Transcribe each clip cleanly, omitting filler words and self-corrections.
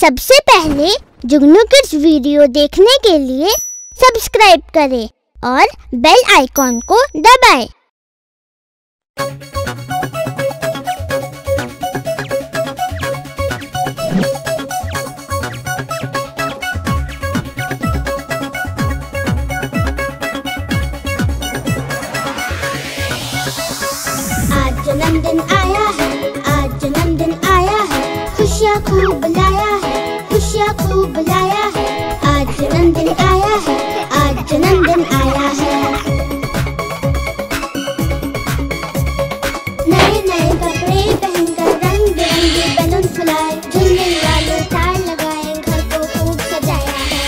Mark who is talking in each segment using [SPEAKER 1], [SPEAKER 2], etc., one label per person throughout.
[SPEAKER 1] सबसे पहले जुगनू kids video देखने के लिए सब्सक्राइब करें और बेल आइकॉन को दबाएं। आज जन्मदिन आया है, आज जन्मदिन आया है, खुशियाँ खूब लाया है, खुशियाँ खूब लाया है। आज जन्मदिन आया है, आज जन्मदिन आया है। नए नए कपड़े पहनकर रंग बिरंगे बैलून फुलाए, झुलने वाले तार लगाए, घर को खूब सजाया है।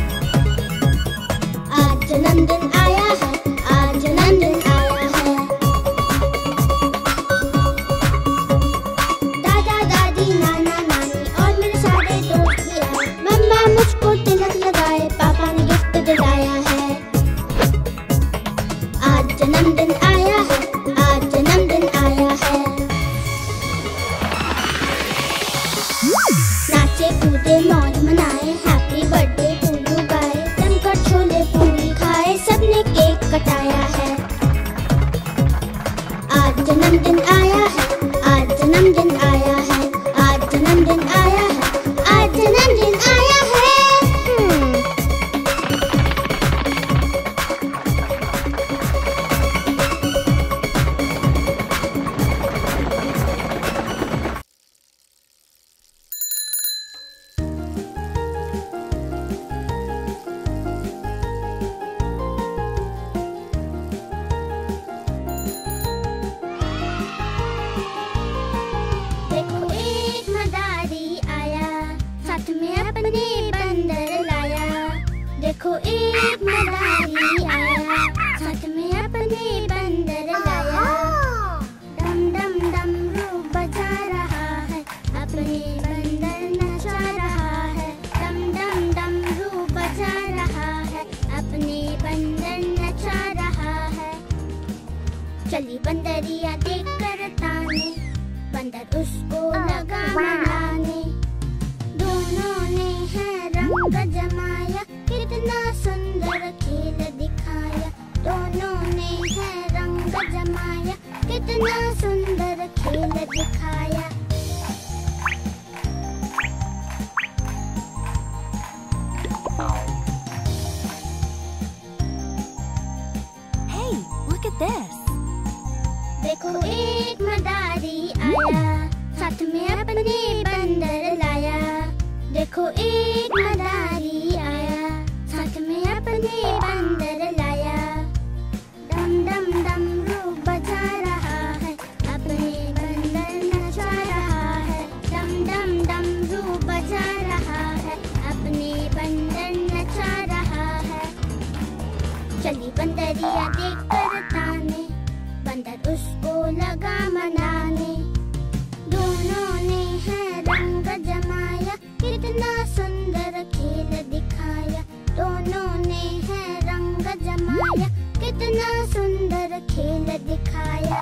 [SPEAKER 1] आज जन्मदिन आया है, आज जन्मदिन आया है। दादा दादी नाना नानी और मेरे सारे दोस्त भी आए। मम्मा मुझको तिलक लगाए, पापा ने गिफ्ट दिलाया है। आज जन्मदिन आया है, आज जन्मदिन आया है। नाचे कूदे मौज मनाए, हैप्पी बर्थडे टू यू गाए, जमकर छोले पूरी खाए, सबने केक कटाया है। आज जन्मदिन आया है, आज जन्मदिन आया है, आज जन्मदिन आया है, आज जन्मदिन आया है। देखो एक मदारी आया, साथ में अपने बंदर लाया। देखो एक मदारी आया, साथ में अपने बंदर लाया। डम डम डमरू बजा रहा है, अपने बंदर नचा रहा है। डम डम डमरू बजा रहा है, अपने बंदर नचा रहा है। चली बंदरिया देख कर ताने, बंदर उसको लगा मनाने। दोनों ने है रंग जमाया, कितना सुंदर खेल दिखाया। दोनों ने है रंग जमाया, कितना सुंदर खेल दिखाया।
[SPEAKER 2] Hey, look at this.
[SPEAKER 1] देखो एक मदारी आया, साथ में अपने बंदर लाया। देखो एक मदारी आया, साथ में अपने बंदर लाया। डम डम डमरू बजा रहा है, अपने बंदर नचा रहा है। डम डम डमरू बजा रहा है, अपने बंदर नचा रहा है। चली बंदरिया देख कर ताने, बंदर उसको लगा मनाने। दोनों ने है रंग जमाया, कितना सुंदर खेल दिखाया। दोनों ने है रंग जमाया, कितना सुंदर खेल दिखाया।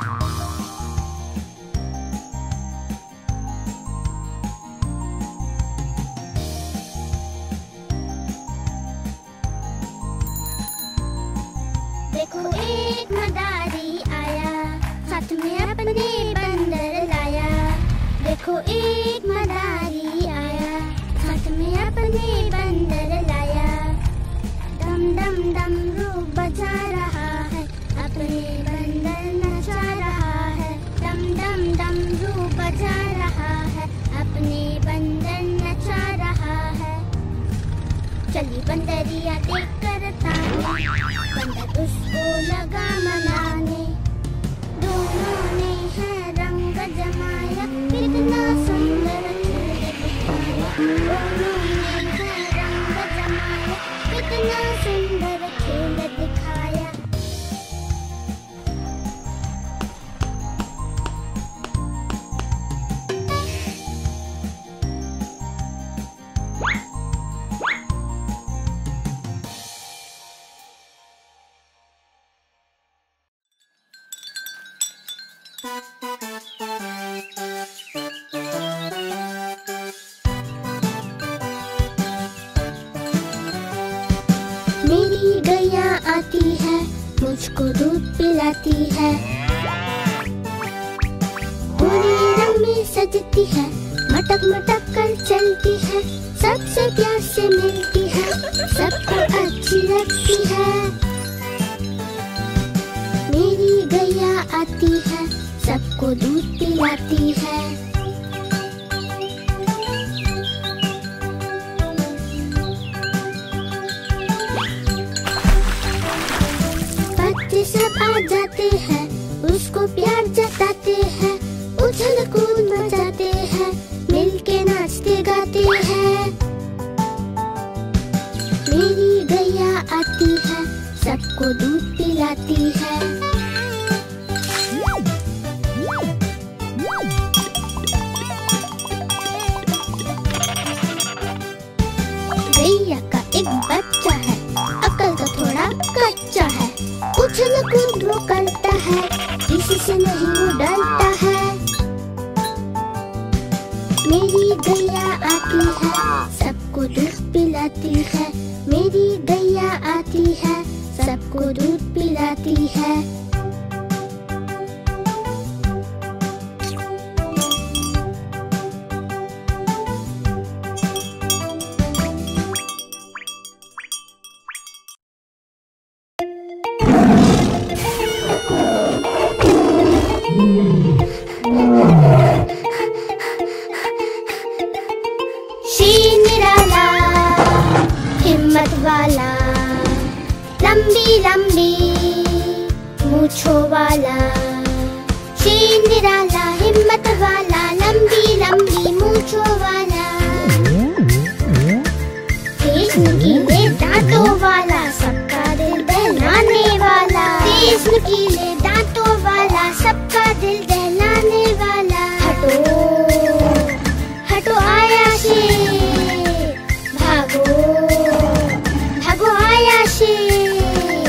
[SPEAKER 1] देखो एक मदारी आया, साथ में अपने बंदर लाया। देखो एक मदारी आया, साथ में अपने बंदर लाया। डम डम डमरू बजा रहा है, अपने बंदर नचा रहा है। डम डम डमरू बजा रहा है, अपने बंदर नचा रहा है। चली बंदरिया देख कर ताने, बंदर उसको लगा मनाने। दोनों ने है रंग जमाया, कितना सुंदर खेल दिखाया। दोनों ने है रंग जमाया, कितना सुंदर खेल दिखाया। मुझको दूध पिलाती है। पूरे रंग में सजती है, मटक मटक कर चलती है, सबसे प्यार से मिलती है, सबको अच्छी लगती है। मेरी गैया आती है, सबको दूध पिलाती है। बच्चे सब आ जाते हैं, उसको प्यार जताते हैं, उछल कूद मचाते हैं, मिलके नाचते गाते हैं। मेरी गैया आती है, सबको दूध पिलाती है। गैया का एक बच्चा है, अकल का थोड़ा कच्चा है, उछल कूद वो करता है, किसी से नहीं वो डरता है। मेरी गैया आती है, सबको दूध पिलाती है। मेरी गैया आती है, सबको दूध पिलाती है। शीर निराला, हिम्मत वाला, लंबी लंबी मूंछों वाला। शीर निराला, हिम्मत वाला, लंबी लंबी मूंछों वाला। तेज नुकीले दांतों वाला, सबका दिल दहलाने वाला। तेज नुकीले दांतों वाला, सबका दिल दहलाने वाला। हटो हटो आया शेर, भागो भागो आया शेर।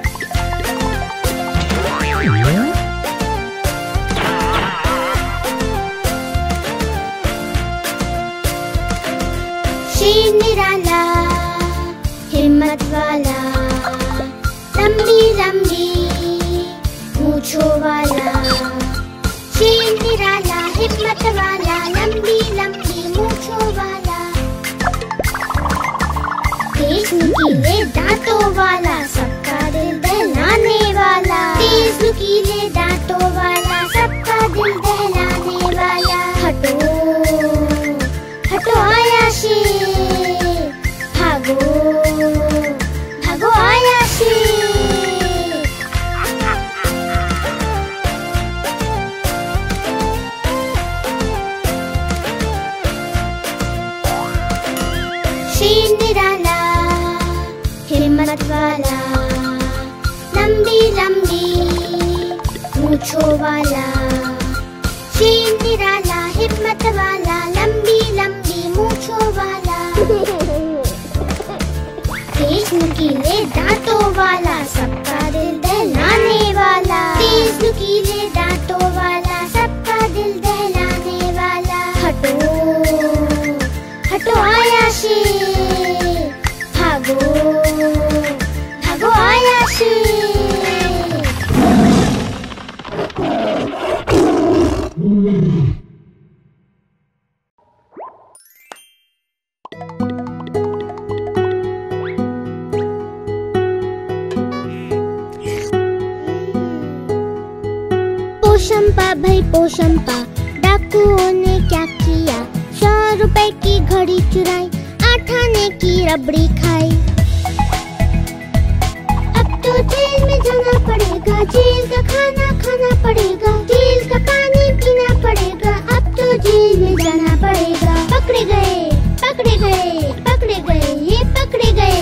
[SPEAKER 1] शीर निराला, हिम्मत वाला, लंबी लंबी मूंछों वाला। शीर निराला, हिम्मत वाला, लंबी लंबी मूंछों वाला। तेज नुकीले दांतों वाला, सबका दिल दहलाने वाला। तेज नुकीले दांतों वाला, सबका दिल दहलाने वाला। हटो हटो आया शेर, भागो भागो आया शेर। शीर निराला, हिम्मत वाला, लंबी लंबी मूंछों वाला। शीर निराला, हिम्मत वाला, लंबी लंबी मूंछों वाला। तेज नुकीले दांतों वाला, सबका दिल दहलाने वाला। तेज नुकीले दांतों वाला, सबका दिल दहलाने वाला। हटो हटो आया शेर, भागो भागो आया शेर। पोशंपा भाई पोशंपा, डाकुओं ने क्या किया? 100 रुपए की घड़ी चुराई, 8 आने की रबड़ी खाई। अब तो जेल में जाना पड़ेगा, जेल का खाना खाना पड़ेगा, जेल का पानी पीना पड़ेगा। अब तो जेल में जाना पड़ेगा। पकड़े गए पकड़े गए पकड़े गए, ये पकड़े गए।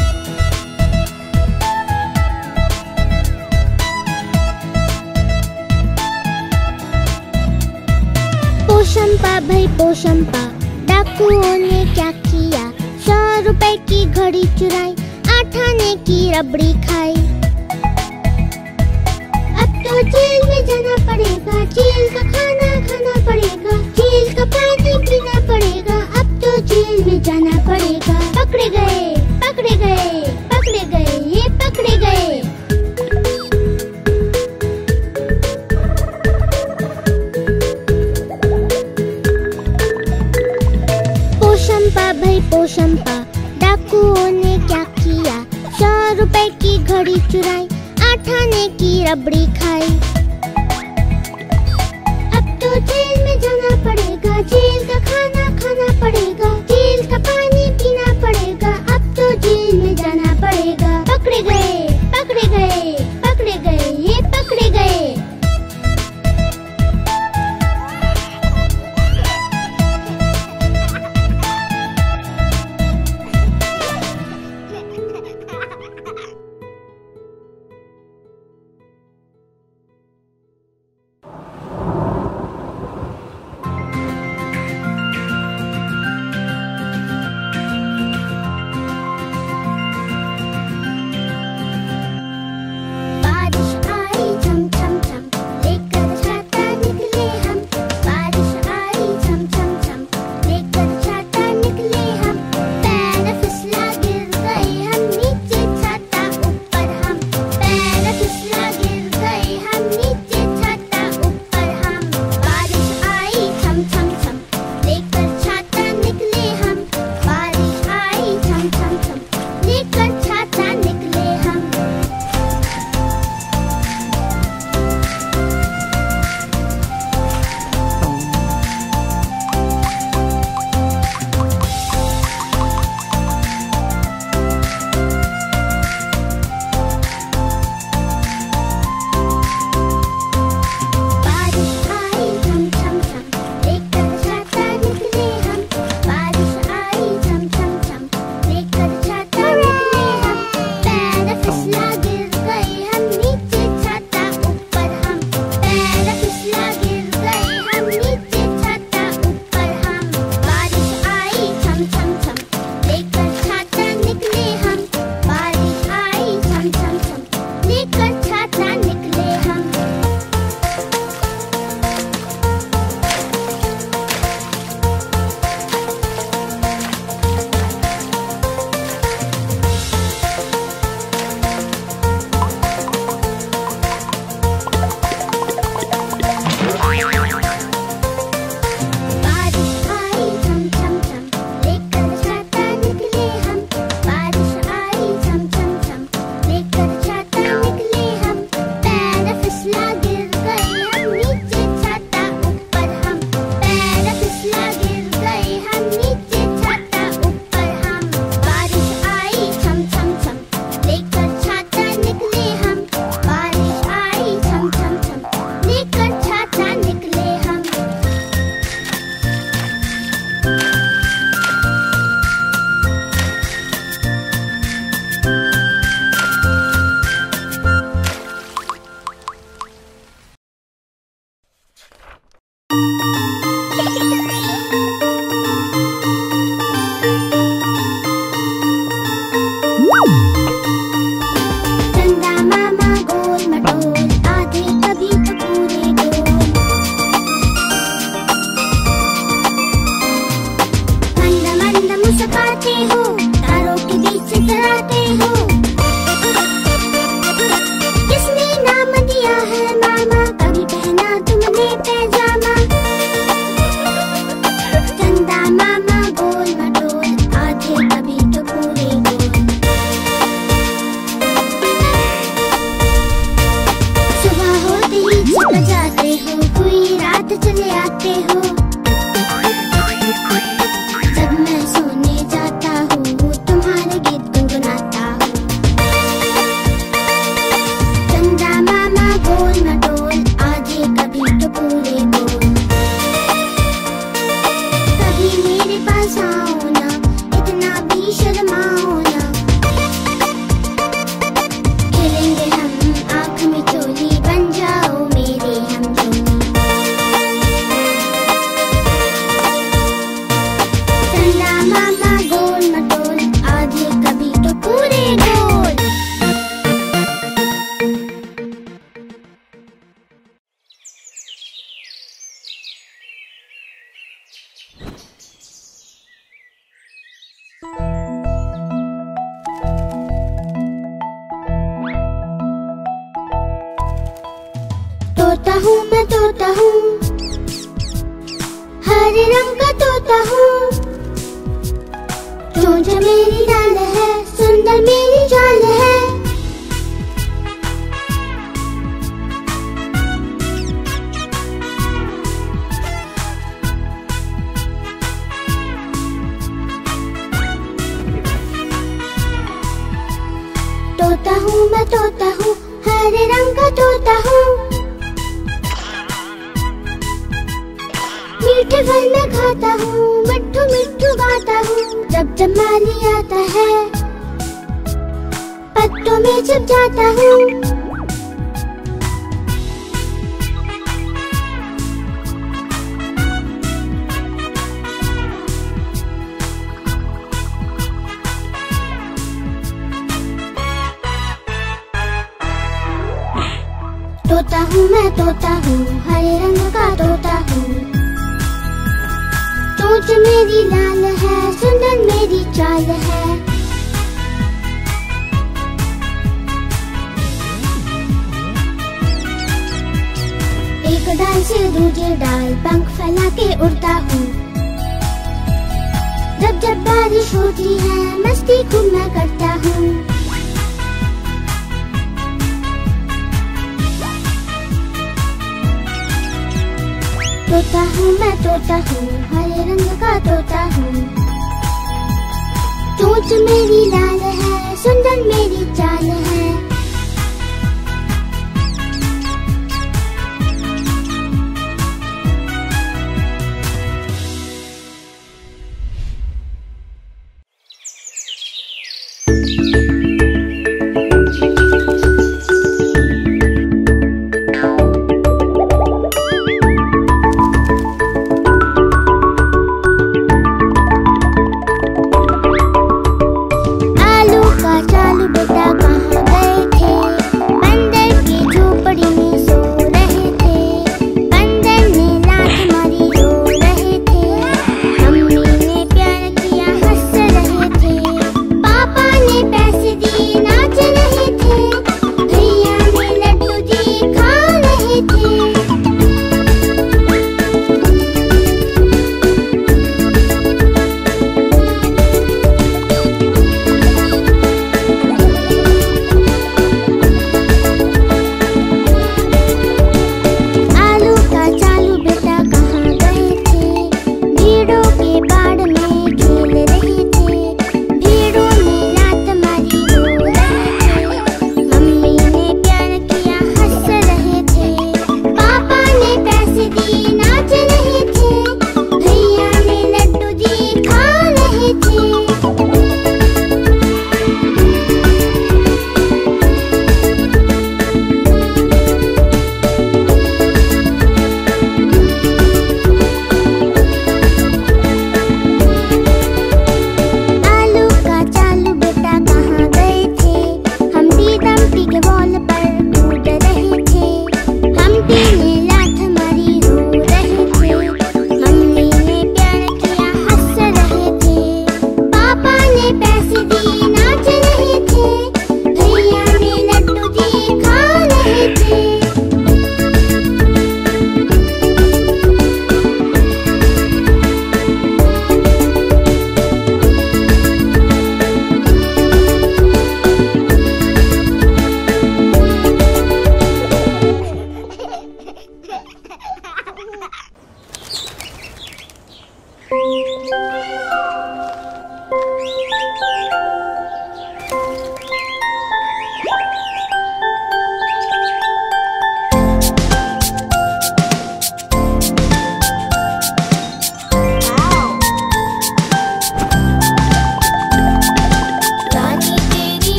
[SPEAKER 1] पोशंपा भाई पोशंपा, डाकुओं ने क्या किया? 100 रुपए की घड़ी चुराई, 8 आने की रबड़ी खाई। अब तो जेल में जाना पड़ेगा, जेल का खाना खाना पड़ेगा, जेल का पानी पीना पड़ेगा। अब तो जेल में जाना पड़ेगा। पकड़े गए पकड़े गए पकड़े गए, ये पकड़े गए। भई पोशंपा, डाकुओं ने क्या किया, 100 रुपए की घड़ी चुराई, 8 आने की रबड़ी खाई। अब तो जेल में जाना पड़ेगा, जेल का खाना खाना पड़ेगा, जेल का पानी पीना पड़ेगा, अब तो जेल में जाना पड़ेगा। पकड़े गए, पकड़े गए, पकड़े गए, ये पकड़े गए। तोता हूँ मैं तोता हूँ, हरे रंग का तोता हूँ, चोंच मेरी लाल है, सुंदर मेरी चाल है। तोता हूँ मैं, तोता हूँ, हरे रंग का तोता हूँ। मीठे फल मैं खाता हूँ, मिट्ठू मिट्ठू गाता हूँ। जब जब माली आता है, पत्तों में छिप जाता हूँ। तोता हूँ मैं, तोता हूँ, हरे रंग का तोता हूँ। चोंच मेरी लाल है, सुंदर मेरी चाल है। एक डाल से दूसरे डाल पंख फैला के उड़ता हूँ। जब जब बारिश होती है, मस्ती खूब मैं करता हूँ। तोता हूँ मैं, तोता हूँ, हरे रंग का तोता हूँ। चोंच मेरी लाल है, सुंदर मेरी चाल है।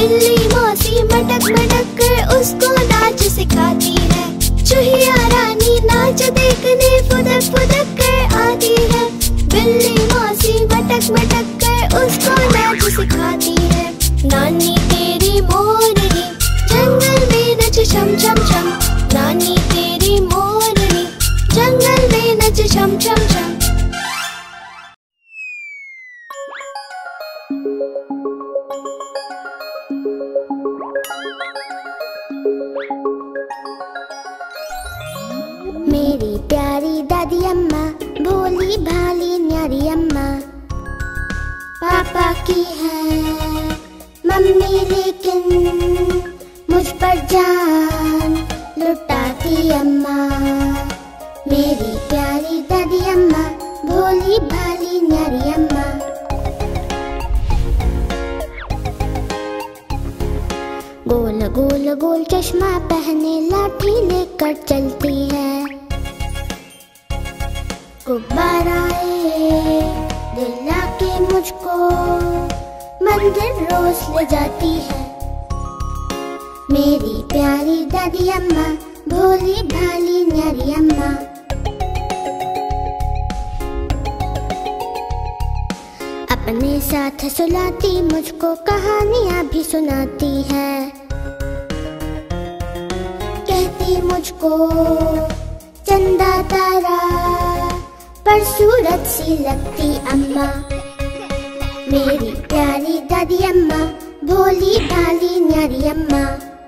[SPEAKER 1] बिल्ली मौसी मटक मटक कर उसको नाच सिखाती है। चूहिया रानी नाच देखने फुदक फुदक कर आती है। बिल्ली मौसी मटक मटक कर उसको नाच सिखाती है। नानी तेरी मोरनी जंगल में नच छम छम छम। नानी तेरी मोरनी जंगल में नच छम छम छम। मेरी प्यारी दादी अम्मा भोली भाली न्यारी अम्मा। पापा की है मम्मी लेकिन मुझ पर जान लुटाती अम्मा। मेरी प्यारी दादी अम्मा भोली भाली न्यारी अम्मा। गोल गोल गोल चश्मा पहने लाठी लेकर चलती है। गुब्बाराए दिला के मुझको मंदिर रोज ले जाती है। मेरी प्यारी दादी अम्मा भोली भाली न्यारी अम्मा। अपने साथ सुलाती मुझको कहानियाँ भी सुनाती है। कहती मुझको चंदा तारा पर सूरज सी लगती अम्मा। मेरी प्यारी दादी अम्मा भोली भाली न्यारी अम्मा।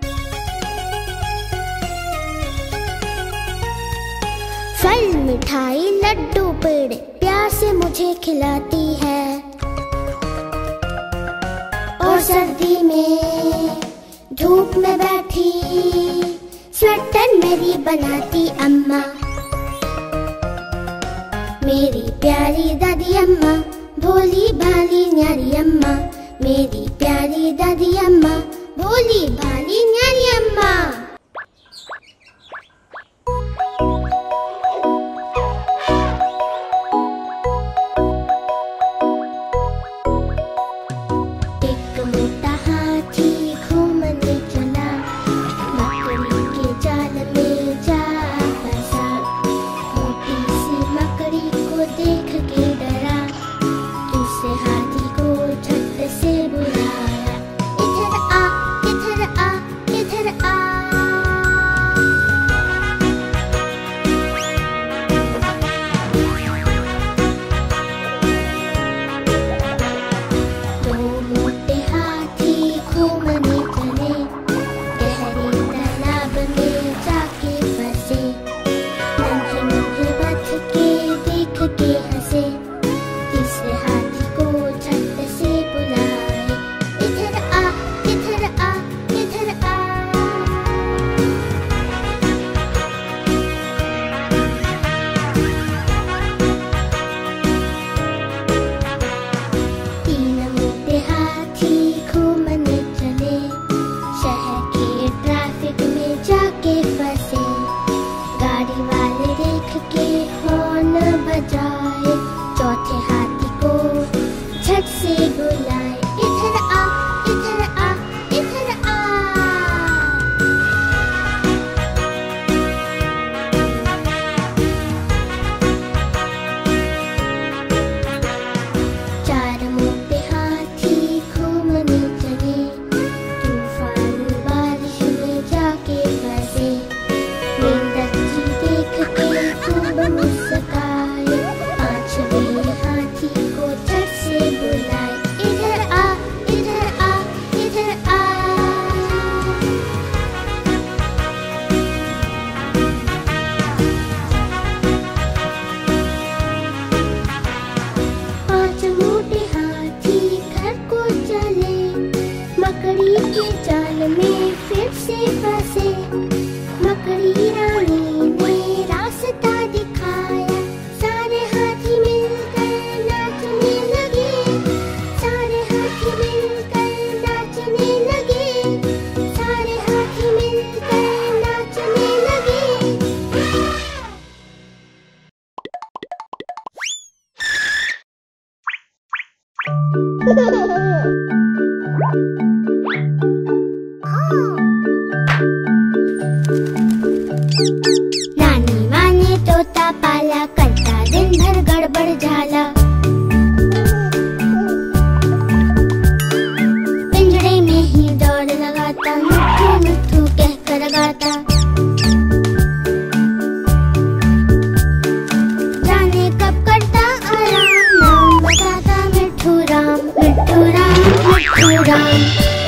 [SPEAKER 1] फल मिठाई लड्डू पेड़े प्यार से मुझे खिलाती है। और सर्दी में धूप में बैठी स्वेटर मेरी बनाती अम्मा। मेरी प्यारी दादी अम्मा भोली भाली न्यारी अम्मा। मेरी प्यारी दादी अम्मा भोली भाली न्यारी अम्मा। एक मोटा हाथी घूमने चला, मकड़ी के जाल में जा फंसा। मोटी सी मकड़ी को देख के डरा, दूसरे हाथी को झट से बुलाया। इधर आ इधर आ इधर आ। दो मोटे हाथी घूमने चले, गहरे तालाब में जाके फंसे। नन्हे मुन्हे बच के देख के हंसे, तीसरे हाथी को झट से बुलाए। इधर आ इधर आ इधर आ। तीन मोटे हाथी घूमने चले, शहर के ट्रैफिक में जाके फंसे। गाड़ी वाले देख के हॉर्न बजाए, चौथे हाथी को झट से बुलाए। इधर आ इधर आ इधर आ। चार मोटे हाथी घूमने चले, तूफान बारिश में जाके फंसे। मेंढक देख के खूब मुस्काए, पांचवें हाथी को झट से बुलाए। इधर आ इधर आ इधर आ। पांच मोटे हाथी घर को चले, मकड़ी के जाल में फिर से फंसे। मकड़ी रानी ने रास्ता दिखाया, सारे हाथी मिलकर नाचने लगे। सारे हाथी मिलकर नाचने लगे। सारे हाथी मिलकर नाचने लगे। मिट्ठू राम।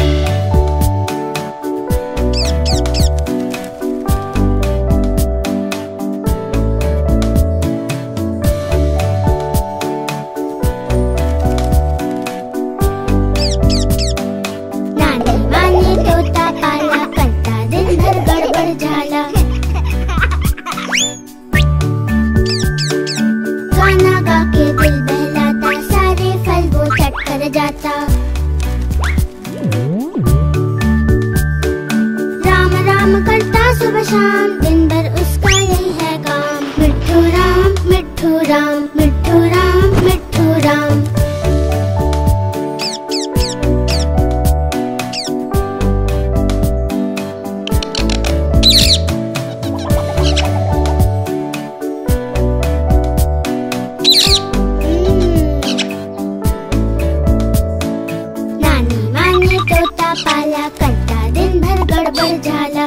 [SPEAKER 1] नानी माँ ने तोता पाला, करता दिन भर गड़बड़ झाला। गाना गा के दिल बहलाता, सारे फल वो चट कर जाता। राम राम करता सुबह शाम, दिन भर उसका यही है काम। मिट्ठू राम मिट्ठू राम, मिट्ठू राम मिट्ठू राम। नानी माँ ने तोता पाला, करता दिन भर गड़बड़ झाला।